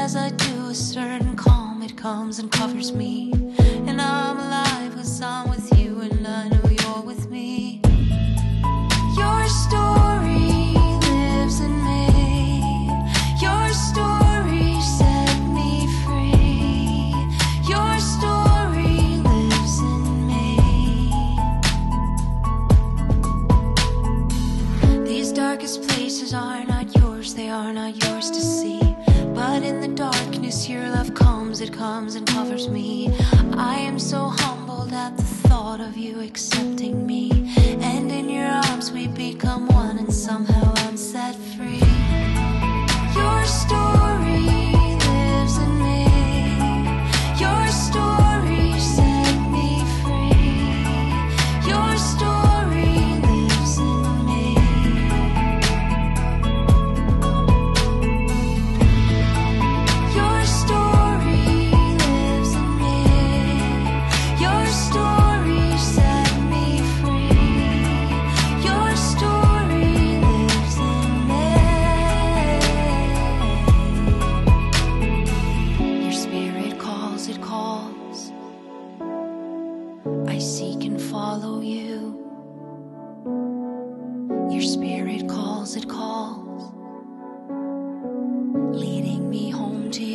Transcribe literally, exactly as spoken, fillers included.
as I do, a certain calm, it comes and covers me. And I'm alive 'cause I'm with you, and I know you're with me. Your story lives in me. Your story set me free. Your story lives in me. These darkest places are not yours, they are not yours to see. But in the darkness your love comes, it comes and covers me. I am so humbled at the thought of you accepting me. And in your arms we become one, and somehow I'm set free. Your story lives in me. Your story set me free. Your story lives in me. Your story lives in me. Your story set me free. Your story lives in me. Your spirit calls, it calls. I seek and follow you. Your spirit calls, it calls, leading me home to